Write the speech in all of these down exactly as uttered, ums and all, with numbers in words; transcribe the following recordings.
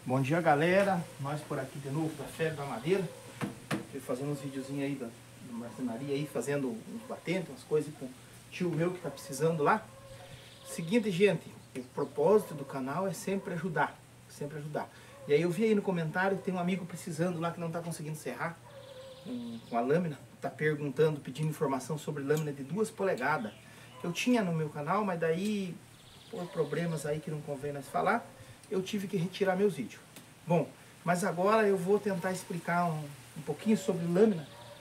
Bom dia, galera. Nós por aqui de novo da Febre da Madeira. Estou fazendo uns videozinhos aí da, da marcenaria aí, fazendo uns batentes, umas coisas com o tio meu que tá precisando lá. Seguinte, gente, o propósito do canal é sempre ajudar, sempre ajudar. E aí eu vi aí no comentário que tem um amigo precisando lá que não tá conseguindo serrar um, com a lâmina. Tá perguntando, pedindo informação sobre lâmina de duas polegadas. Eu tinha no meu canal, mas daí, por problemas aí que não convém nós falar, eu tive que retirar meus vídeos. Bom, mas agora eu vou tentar explicar um, um pouquinho sobre lâmina.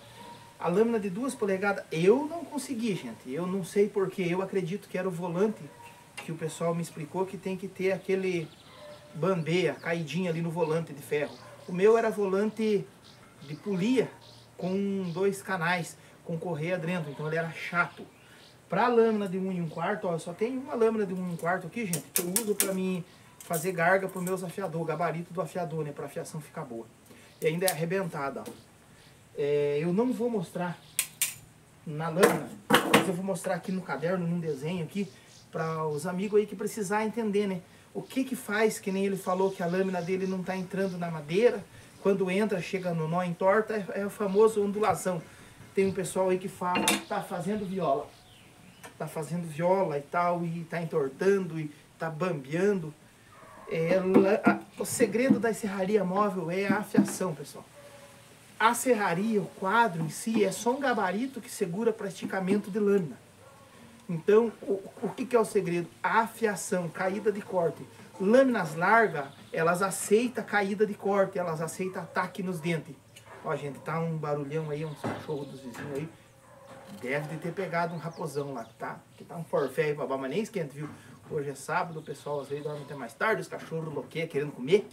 A lâmina de duas polegadas, eu não consegui, gente. Eu não sei porque, eu acredito que era o volante que o pessoal me explicou que tem que ter aquele bambeia, caidinha ali no volante de ferro. O meu era volante de polia com dois canais, com correia dentro, então ele era chato. Para a lâmina de um e um quarto, ó, eu só tenho uma lâmina de um e um quarto aqui, gente, que eu uso para mim fazer garga para os meus afiadores, gabarito do afiador, né, para a afiação ficar boa. E ainda é arrebentada, ó. É, eu não vou mostrar na lâmina, mas eu vou mostrar aqui no caderno, num desenho aqui, para os amigos aí que precisar entender, né, o que que faz, que nem ele falou que a lâmina dele não está entrando na madeira, quando entra, chega no nó entorta, é, é o famoso ondulação. Tem um pessoal aí que fala, tá fazendo viola, tá fazendo viola e tal, e tá entortando, e tá bambeando. É, a, o segredo da serraria móvel é a afiação, pessoal. A serraria, o quadro em si, é só um gabarito que segura para esticamento de lâmina. Então, o, o que, que é o segredo? A afiação, caída de corte. Lâminas largas, elas aceitam caída de corte, elas aceitam ataque nos dentes. Ó, gente, tá um barulhão aí, uns cachorros dos vizinhos aí. Deve de ter pegado um raposão lá, tá? Que tá um forfé aí, babá, mas nem esquenta, viu? Hoje é sábado, o pessoal às vezes dorme até mais tarde, os cachorros loqueiam querendo comer.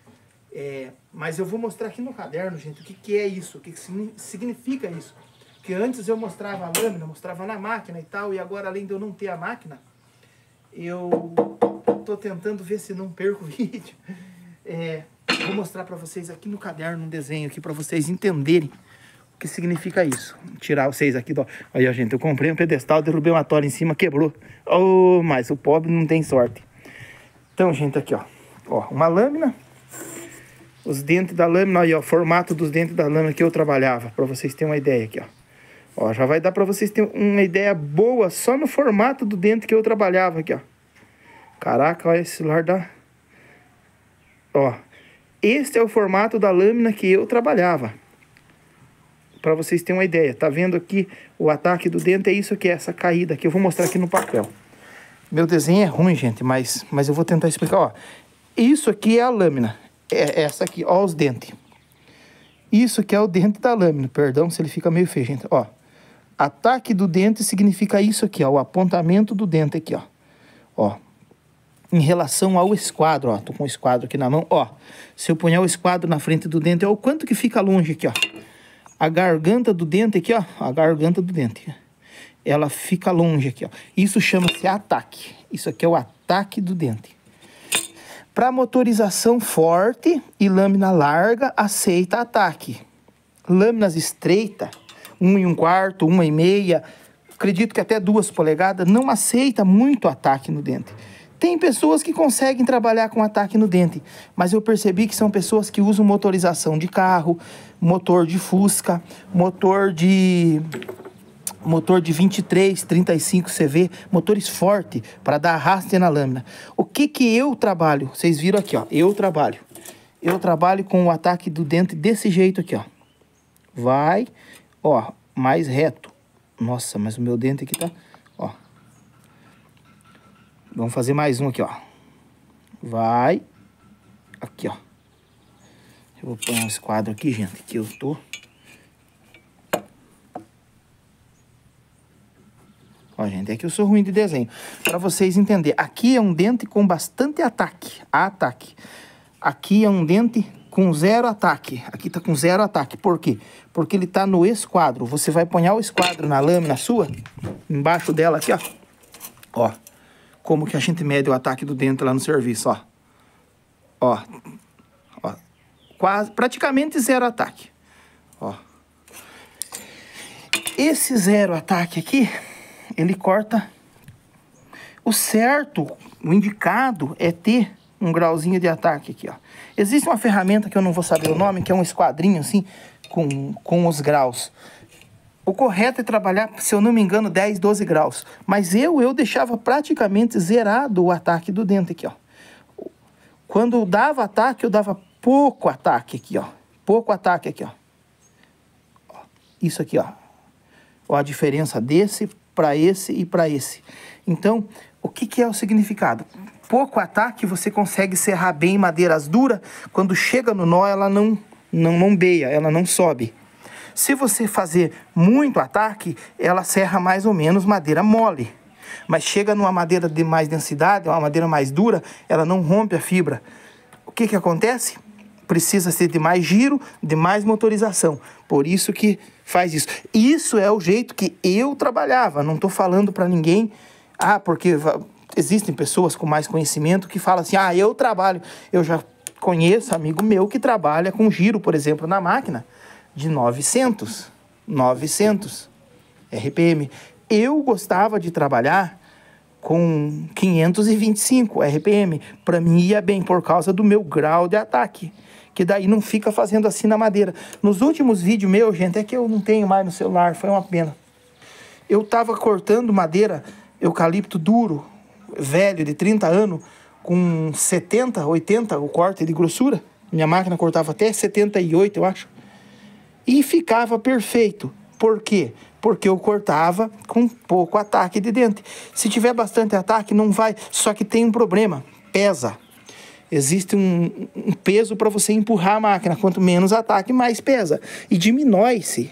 É, mas eu vou mostrar aqui no caderno, gente, o que, que é isso, o que, que significa isso. Porque antes eu mostrava a lâmina, mostrava na máquina e tal, e agora além de eu não ter a máquina, eu tô tentando ver se não perco o vídeo. É, vou mostrar pra vocês aqui no caderno um desenho aqui, pra vocês entenderem o que significa isso. Vou tirar vocês aqui, ó. Aí, ó, gente, eu comprei um pedestal, derrubei uma tora em cima, quebrou. Oh, mas o pobre não tem sorte. Então, gente, aqui, ó. Ó, uma lâmina. Os dentes da lâmina, aí, ó, formato dos dentes da lâmina que eu trabalhava, pra vocês terem uma ideia aqui, ó. Ó, já vai dar pra vocês terem uma ideia boa só no formato do dente que eu trabalhava aqui, ó. Caraca, olha esse celular da... Ó, este é o formato da lâmina que eu trabalhava. Para vocês terem uma ideia, tá vendo aqui o ataque do dente? É isso aqui, é essa caída que eu vou mostrar aqui no papel. Meu desenho é ruim, gente, mas, mas eu vou tentar explicar, ó. Isso aqui é a lâmina, é essa aqui, ó, os dentes. Isso aqui é o dente da lâmina, perdão se ele fica meio feio, gente, ó. Ataque do dente significa isso aqui, ó, o apontamento do dente aqui, ó. Ó, em relação ao esquadro, ó, tô com o esquadro aqui na mão, ó. Se eu punhar o esquadro na frente do dente, ó, o quanto que fica longe aqui, ó. A garganta do dente aqui, ó, a garganta do dente, ela fica longe aqui, ó. Isso chama-se ataque. Isso aqui é o ataque do dente. Para motorização forte e lâmina larga, aceita ataque. Lâminas estreitas, um e um quarto, uma e meia, acredito que até duas polegadas, não aceita muito ataque no dente. Tem pessoas que conseguem trabalhar com ataque no dente, mas eu percebi que são pessoas que usam motorização de carro, motor de Fusca, motor de motor de vinte e três, trinta e cinco C V, motores fortes para dar arraste na lâmina. O que que eu trabalho? Vocês viram aqui, ó, eu trabalho. Eu trabalho com o ataque do dente desse jeito aqui, ó. Vai, ó, mais reto. Nossa, mas o meu dente aqui tá, ó. Vamos fazer mais um aqui, ó. Vai. Aqui, ó. Eu vou pôr esse quadro aqui, gente, que eu tô... Ó, gente, é que eu sou ruim de desenho. Pra vocês entenderem. Aqui é um dente com bastante ataque. Ataque. Aqui é um dente com zero ataque. Aqui tá com zero ataque. Por quê? Porque ele tá no esquadro. Você vai pôr o esquadro na lâmina sua, embaixo dela aqui, ó. Ó. Como que a gente mede o ataque do dente lá no serviço, ó. Ó. Ó. Quase, praticamente zero ataque. Ó. Esse zero ataque aqui, ele corta... O certo, o indicado é ter um grauzinho de ataque aqui, ó. Existe uma ferramenta que eu não vou saber o nome, que é um esquadrinho assim, com, com os graus. O correto é trabalhar, se eu não me engano, dez, doze graus. Mas eu, eu deixava praticamente zerado o ataque do dente aqui, ó. Quando eu dava ataque, eu dava pouco ataque aqui, ó. Pouco ataque aqui, ó. Isso aqui, ó. Ó a diferença desse para esse e para esse. Então, o que, que é o significado? Pouco ataque, você consegue serrar bem madeiras duras. Quando chega no nó, ela não, não, não beia, ela não sobe. Se você fazer muito ataque, ela serra mais ou menos madeira mole. Mas chega numa madeira de mais densidade, uma madeira mais dura, ela não rompe a fibra. O que que acontece? Precisa ser de mais giro, de mais motorização. Por isso que faz isso. Isso é o jeito que eu trabalhava. Não estou falando para ninguém, ah, porque existem pessoas com mais conhecimento que falam assim, ah, eu trabalho. Eu já conheço amigo meu que trabalha com giro, por exemplo, na máquina, de novecentos, novecentos R P M. Eu gostava de trabalhar com quinhentos e vinte e cinco R P M. Para mim ia bem por causa do meu grau de ataque, que daí não fica fazendo assim na madeira. Nos últimos vídeos meus, gente, é que eu não tenho mais no celular, foi uma pena. Eu tava cortando madeira, eucalipto duro, velho, de trinta anos, com setenta, oitenta o corte de grossura. Minha máquina cortava até setenta e oito, eu acho. E ficava perfeito. Por quê? Porque eu cortava com pouco ataque de dente. Se tiver bastante ataque, não vai. Só que tem um problema, pesa. Existe um, um peso para você empurrar a máquina. Quanto menos ataque, mais pesa. E diminui-se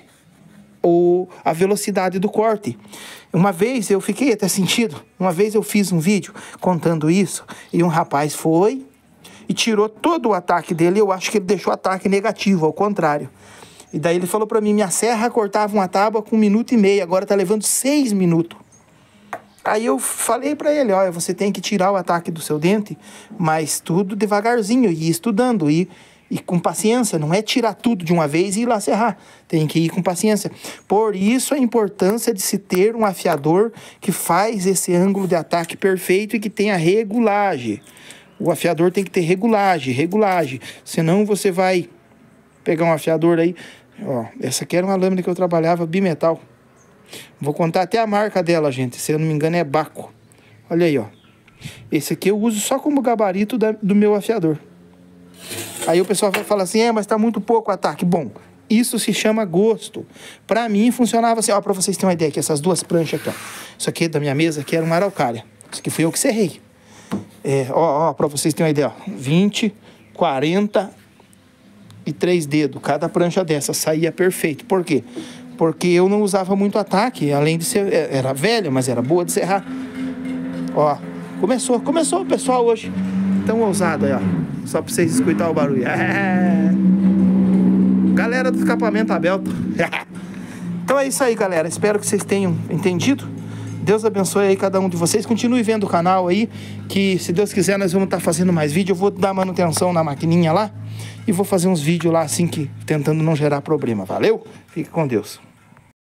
a velocidade do corte. Uma vez eu fiquei até sentido. Uma vez eu fiz um vídeo contando isso. E um rapaz foi e tirou todo o ataque dele. Eu acho que ele deixou ataque negativo, ao contrário. E daí ele falou para mim, minha serra cortava uma tábua com um minuto e meio, agora tá levando seis minutos. Aí eu falei para ele, olha, você tem que tirar o ataque do seu dente, mas tudo devagarzinho, e ir estudando, e, e com paciência. Não é tirar tudo de uma vez e ir lá serrar, tem que ir com paciência. Por isso a importância de se ter um afiador que faz esse ângulo de ataque perfeito e que tenha regulagem. O afiador tem que ter regulagem, regulagem, senão você vai pegar um afiador aí. Ó, essa aqui era uma lâmina que eu trabalhava, bimetal. Vou contar até a marca dela, gente. Se eu não me engano é Baco. Olha aí, ó. Esse aqui eu uso só como gabarito da, do meu afiador. Aí o pessoal vai falar assim, é, mas tá muito pouco ataque. Bom, isso se chama gosto. Pra mim funcionava assim, ó, pra vocês terem uma ideia, que essas duas pranchas aqui, ó. Isso aqui da minha mesa aqui era uma araucária. Isso aqui fui eu que serrei. É, ó, ó, pra vocês terem uma ideia, ó. vinte, quarenta... e três dedos, cada prancha dessa saía perfeito. Por quê? Porque eu não usava muito ataque, além de ser, era velha, mas era boa de serrar. Ó, começou, começou o pessoal hoje, tão ousado aí, ó, só pra vocês escutar o barulho. É. Galera do escapamento aberto. Então é isso aí, galera, espero que vocês tenham entendido. Deus abençoe aí cada um de vocês. Continue vendo o canal aí, que se Deus quiser nós vamos estar fazendo mais vídeo. Eu vou dar manutenção na maquininha lá e vou fazer uns vídeos lá assim, que tentando não gerar problema. Valeu? Fique com Deus.